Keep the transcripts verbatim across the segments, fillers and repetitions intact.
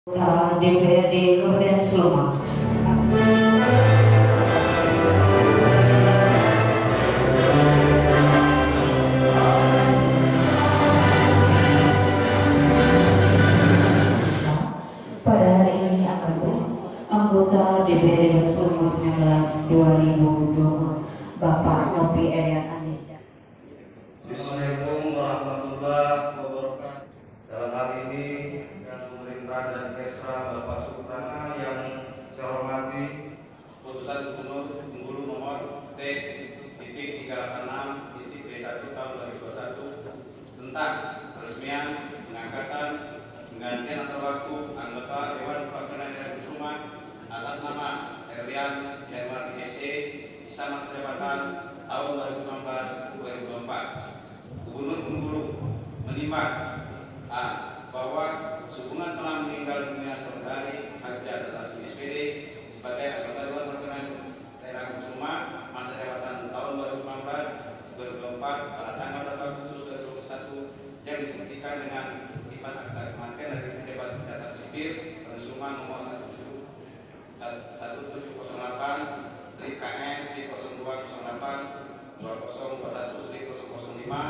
D P R D Kabupaten Sleman. Pada hari ini akan anggota D P R D Sleman sembilan belas dua ribu dua puluh Bapak Nopi Erian Anis. Assalamualaikum warahmatullahi wabarakatuh. Dalam hari ini yang pemerintah dan Kesra Bapak Sultana yang saya hormati, putusan Gubernur Bengkulu nomor T titik tiga delapan enam titik B satu tahun dua ribu dua puluh satu tentang peresmian pengangkatan penggantian antar waktu anggota Dewan Perwakilan Daerah Kusuma atas nama Erian Januari S E sisa masa jabatan tahun dua ribu sembilan belas dua ribu dua puluh empat. Gubernur Bengkulu menimbang A. bahwa sehubungan telah meninggal dunia saudari Haja Tasmi S P D sebagai anggota Dewan Perwakilan Daerah Kusuma masa jabatan tahun dua ribu sembilan belas dua ribu dua puluh empat pada tanggal satu Agustus dua ribu dua puluh satu yang dibuktikan dengan kutipan akta kematian dari pejabat pencatatan sipil Kusuma nomor satu tujuh nol delapan strip K N strip nol dua nol delapan dua nol dua satu strip nol nol lima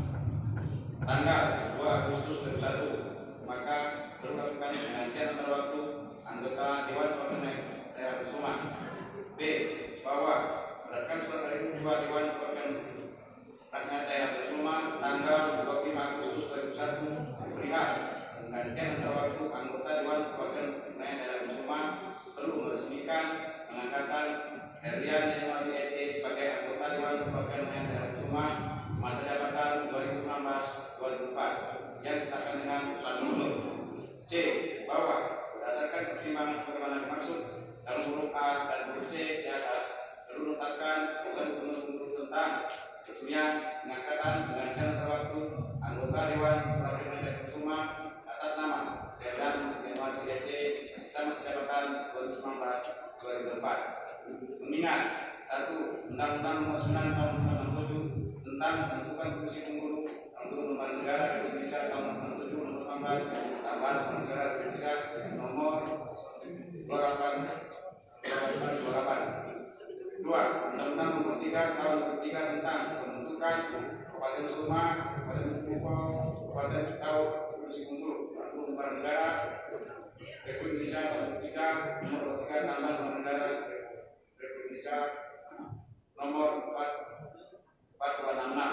tanggal dua Agustus dua ribu satu, maka terlakukan penggantian antar waktu anggota Dewan Perwakilan Daerah Kusuma. B. bahwa berdasarkan surat dari Ketua Dewan Perwakilan Rakyat Daerah Kusuma tanggal dua puluh lima Agustus dua ribu satu perihal penggantian antar waktu anggota Dewan Perwakilan Daerah Kusuma perlu meresmikan pengangkatan Erian Januari S E sebagai anggota Dewan Perwakilan Daerah Kusuma masa jabatan dua ribu enam belas dua ribu empat yang ditetapkan dengan putusan gubernur. C. bahwa berdasarkan pertimbangan sebagaimana dimaksud dalam huruf A dan huruf C di atas perlu menetapkan putusan gubernur Bengkulu tentang peresmian pengangkatan penggantian antar waktu anggota Dewan Perwakilan Daerah Kusuma atas nama Erian Januari S E sisa masa jabatan dua ribu sembilan belas dua ribu empat. Mengingat satu Undang-Undang Nomor sembilan Tahun dua ribu tujuh tentang penentukan fungsi Bengkulu untuk lembaga negara di Indonesia tahun dua ribu tujuh nomor sembilan belas tambahan lembaga negara di Indonesia nomor dua puluh delapan dua puluh delapan. Dua Undang-Undang Nomor tiga tahun dua ribu tiga tentang pembentukan Kabupaten Suma, Kabupaten Bengkulu, Kabupaten Kitau, Provinsi Bengkulu untuk lembaga negara Republik Indonesia tahun dua ribu tiga nomor dua puluh tiga tambahan lembaga negara Republik Indonesia nomor empat dua enam enam.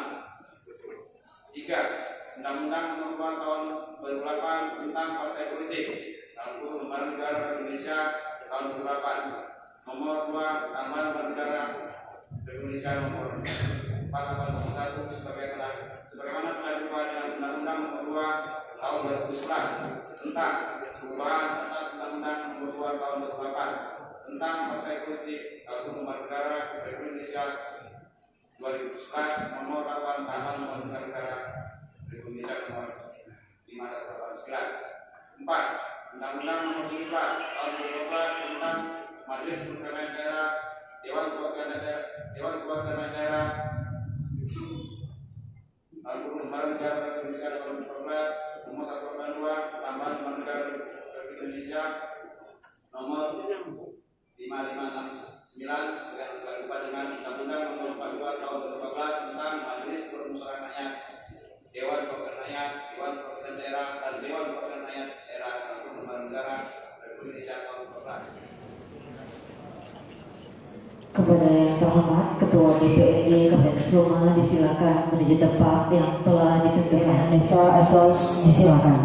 Tiga Undang-Undang Nomor dua tahun dua ribu delapan tentang partai politik dalam kurung lembaga negara Indonesia tahun dua ribu delapan nomor dua tambahan lembaga negara Republik Indonesia nomor empat delapan nol satu sebagai telah sebagaimana telah diubah dengan Undang-Undang Nomor dua tahun dua ribu sebelas tentang perubahan atas Undang-Undang Nomor dua tahun dua ribu delapan tentang partai politik dalam kurung lembaga negara Republik Indonesia dua ribu sebelas nomor delapan tambahan lembaga negara Republik Indonesia nomor lima satu delapan sembilan. Empat Undang-Undang Nomor tujuh belas tahun dua ribu dua belas tentang Majelis Perwakilan Daerah Dewan Perwakilan Daerah Dewan Perwakilan Daerah dalam kurung lembaga negara Republik Indonesia dua ribu empat belas nomor seratus delapan puluh dua tambahan lembaga negara Republik Indonesia nomor lima lima enam sembilan sebagai telah diubah dengan Undang-Undang Nomor empat puluh dua tahun dua ribu empat belas tentang Majelis Permusyawaratan Rakyat, Dewan Perwakilan Rakyat, Dewan Perwakilan Daerah dan Dewan Perwakilan Rakyat Daerah ataupun lembaga negara Republik Indonesia tahun dua ribu empat belas. Kepada yang terhormat Ketua D P R D Kabupaten Sleman disilakan menuju tempat yang telah ditentukan. Eva Esos disilakan.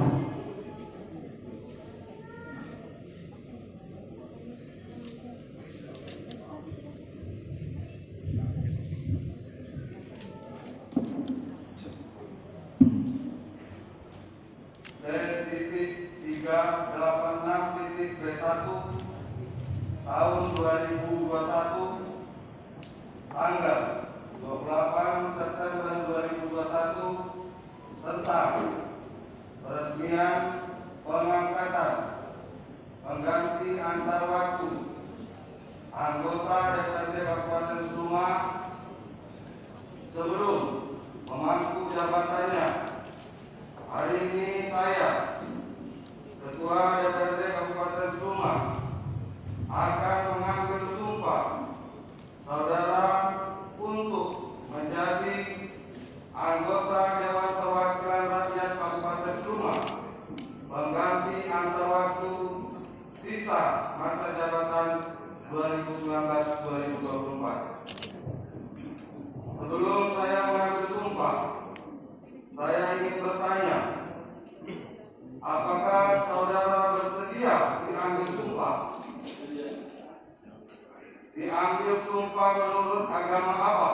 tiga delapan enam titik B satu tahun dua ribu dua puluh satu tanggal dua puluh delapan September dua ribu dua puluh satu tentang peresmian pengangkatan pengganti antar waktu anggota D P R D Kabupaten Suma sebelum memangku jabatannya. Hari ini saya Ketua D P R D antar waktu sisa masa jabatan dua ribu sembilan belas sampai dua ribu dua puluh empat. Sebelum saya mengambil sumpah, saya ingin bertanya, apakah saudara bersedia diambil sumpah? Diambil sumpah menurut agama apa?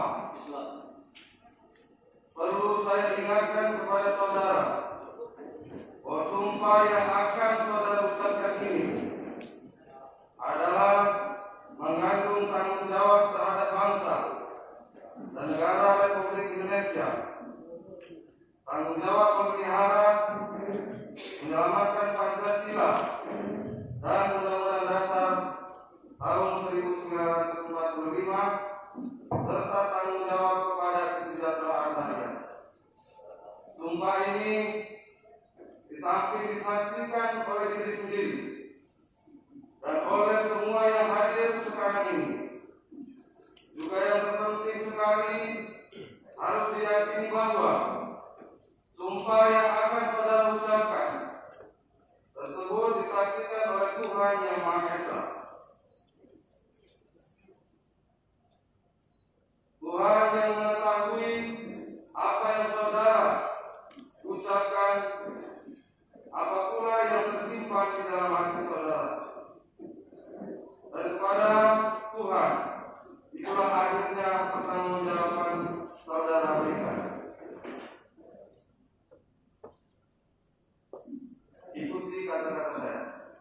Perlu saya ingatkan kepada saudara bahwa sumpah yang akan saudara ucapkan ini adalah mengandung tanggung jawab terhadap bangsa dan negara Republik Indonesia, tanggung jawab memelihara, menyelamatkan Pancasila dan Undang-Undang Dasar tahun seribu sembilan ratus empat puluh lima, serta tanggung jawab kepada kesejahteraan rakyat. Sumpah ini di samping disaksikan oleh diri sendiri dan oleh semua yang hadir sekarang ini, juga yang terpenting sekali harus diyakini bahwa sumpah yang akan saudara ucapkan tersebut disaksikan oleh Tuhan Yang Maha Esa. Tuhan yang mengetahui apa yang saudara ucapkan, apa pula yang tersimpan di dalam hati saudara. Dan kepada Tuhan itulah akhirnya pertanggungjawaban saudara berikan. Ikuti kata-kata saya.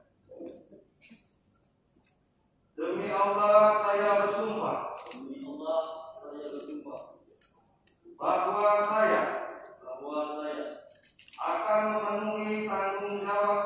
Demi Allah saya bersumpah. Demi Allah saya bersumpah Bahwa saya bahwa saya akan memenuhi tanggung jawab,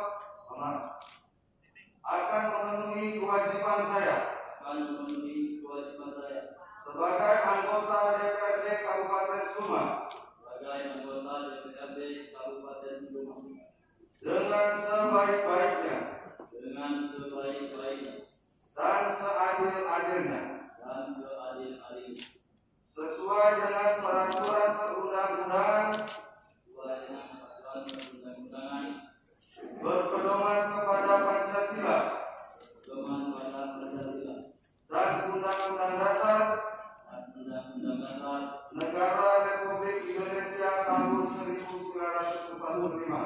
akan memenuhi kewajiban saya akan memenuhi kewajiban saya sebagai anggota D P R D Kabupaten Suma sebagai anggota D P R D Kabupaten Suma dengan sebaik-baiknya dengan sebaik-baiknya dan seadil-adilnya dan seadil-adilnya sesuai dengan peraturan perundang-undangan sesuai dengan peraturan perundang-undangan berpedoman kepada Pancasila berpedoman pada Pancasila dan Undang-Undang Dasar dan Undang-Undang Dasar Negara Republik Indonesia tahun seribu sembilan ratus empat puluh lima.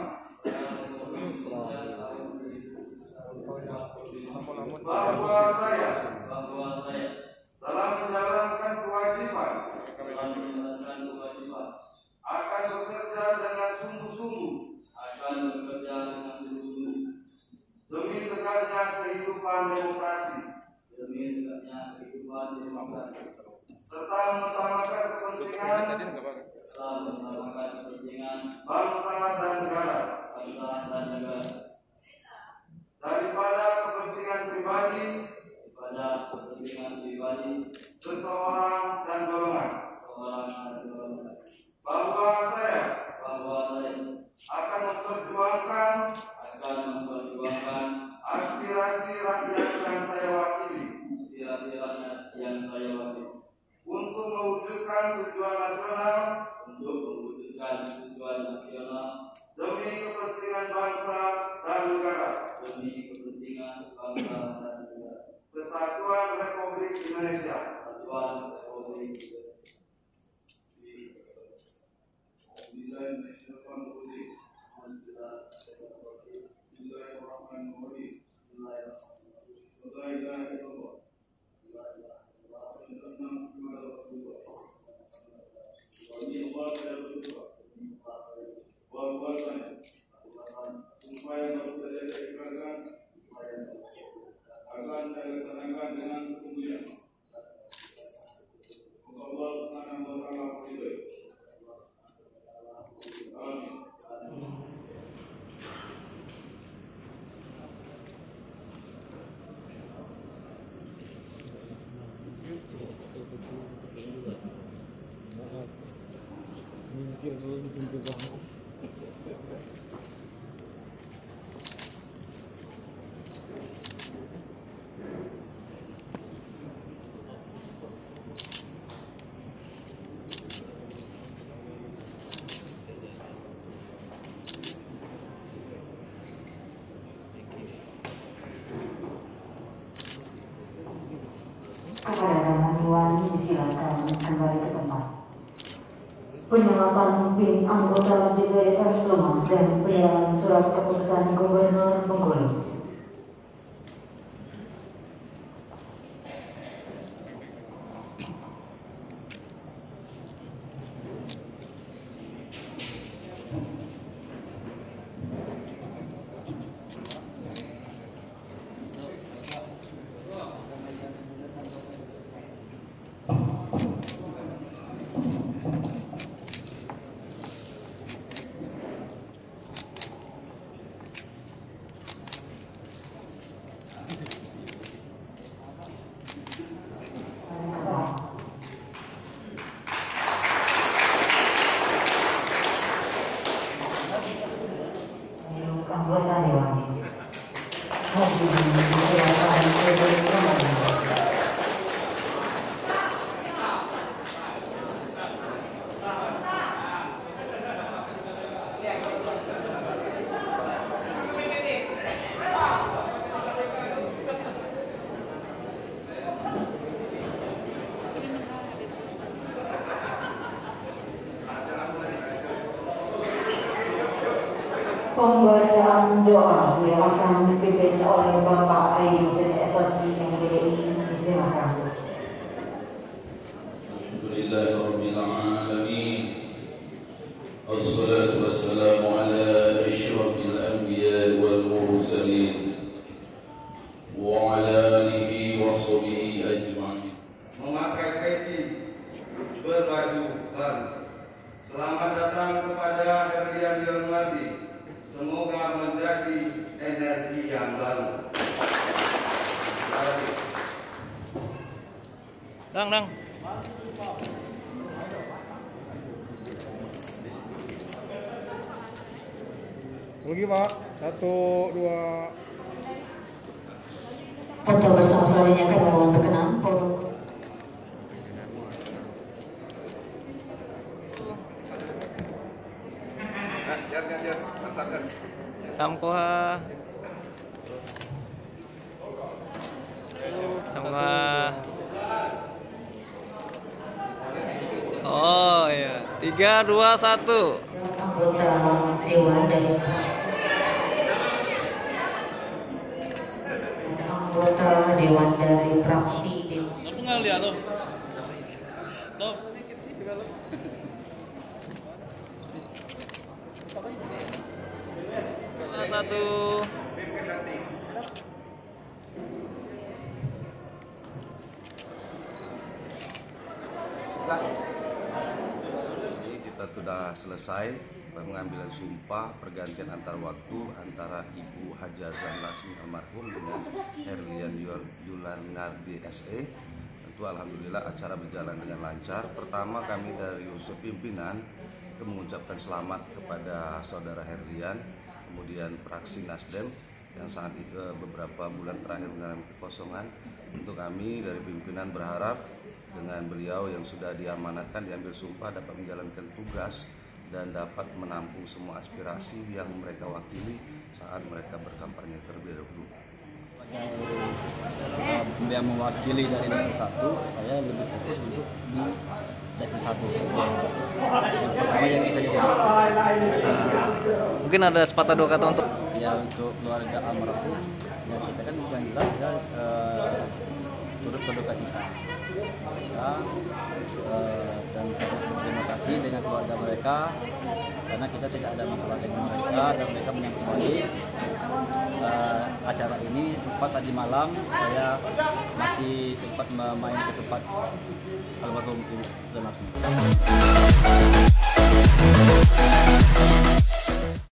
Bahwa saya bahwa saya dalam menjalankan kewajiban dalam menjalankan kewajiban akan bekerja dengan sungguh-sungguh akan bekerja dengan sungguh-sungguh demi tegaknya kehidupan demokrasi demi tegaknya kehidupan demokrasi serta mengutamakan kepentingan telah mengutamakan kepentingan bangsa dan negara bangsa dan negara daripada kepentingan pribadi pada kepentingan pribadi seseorang dan golongan. seorang dan golongan. Bahwa saya Bahwa saya akan memperjuangkan akan memperjuangkan aspirasi rakyat yang saya wakili aspirasi rakyat yang saya wakili untuk mewujudkan tujuan nasional untuk mewujudkan tujuan nasional demi kepentingan bangsa dan negara, demi kepentingan bangsa dan negara, Kesatuan Republik Indonesia. Kesatuan Republik Indonesia. akan saya laksanakan dengan sesungguhnya. Semoga Allah Subhanahu wa taala meridhai. Amin. Kepada Rahman Iwan disilakan kembali ke tempat. Penyerapan B I M anggota D P R R Sleman dan penyerahan surat keputusan Gubernur Bengkulu. Anggota Dewan hadirin disilakan duduk kembali. Pembacaan doa yang akan dipimpin oleh Bapak Ayu Hussein S L C M D I, disilakan. Alhamdulillahirabbil alamin. Assalatu wassalamu ala asyrafil anbiya wal mursalin wa ala alihi wa sahbihi ajma'in. Memakai peci berbaju baru. Selamat datang kepada Herlian Yulmardi. Semoga menjadi energi yang baru. Dang, dang. Lagi Pak, satu, dua. Foto bersama selanjutnya kami mohon berkenan foto. Samkoha. Samkoha. Oh ya, tiga, dua, satu. Anggota Dewan dari anggota Dewan dari fraksi Apa nggak lihat lo? Top. Satu. Kita sudah selesai pengambilan sumpah pergantian antar waktu antara Ibu Hajazah Lasmi almarhum dengan Herlian Yulmardi S E. Tentu alhamdulillah acara berjalan dengan lancar. Pertama kami dari unsur pimpinan itu mengucapkan selamat kepada saudara Herlian, kemudian fraksi Nasdem yang saat itu beberapa bulan terakhir mengalami kekosongan. Untuk kami dari pimpinan berharap dengan beliau yang sudah diamanatkan diambil sumpah dapat menjalankan tugas dan dapat menampung semua aspirasi yang mereka wakili saat mereka berkampanye terlebih dahulu. Yang mewakili dari Dapil satu, saya lebih fokus untuk di Dapil satu. Yang pertama yang kita juga. Mungkin ada sepatah dua kata untuk Ya untuk keluarga almarhum, ya kita kan yang jelas kita uh, turut berduka cita. Kita, uh, dan sangat berterima kasih dengan keluarga mereka karena kita tidak ada masalah dengan mereka dan mereka menyambut baik. Uh, acara ini sempat tadi malam saya masih sempat main ke tempat almarhum Ibu Lasmi.